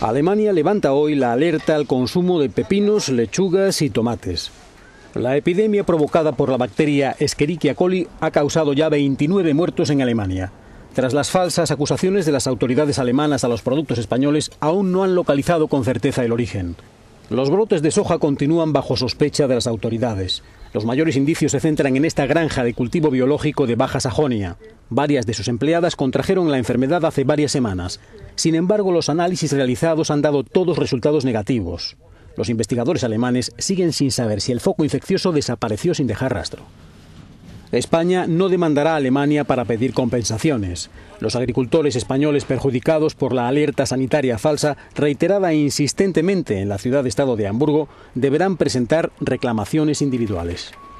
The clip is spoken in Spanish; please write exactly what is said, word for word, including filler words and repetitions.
Alemania levanta hoy la alerta al consumo de pepinos, lechugas y tomates. La epidemia provocada por la bacteria Escherichia coli ha causado ya veintinueve muertos en Alemania. Tras las falsas acusaciones de las autoridades alemanas a los productos españoles, aún no han localizado con certeza el origen. Los brotes de soja continúan bajo sospecha de las autoridades. Los mayores indicios se centran en esta granja de cultivo biológico de Baja Sajonia. Varias de sus empleadas contrajeron la enfermedad hace varias semanas. Sin embargo, los análisis realizados han dado todos resultados negativos. Los investigadores alemanes siguen sin saber si el foco infeccioso desapareció sin dejar rastro. España no demandará a Alemania para pedir compensaciones. Los agricultores españoles perjudicados por la alerta sanitaria falsa, reiterada e insistentemente en la ciudad-estado de Hamburgo, deberán presentar reclamaciones individuales.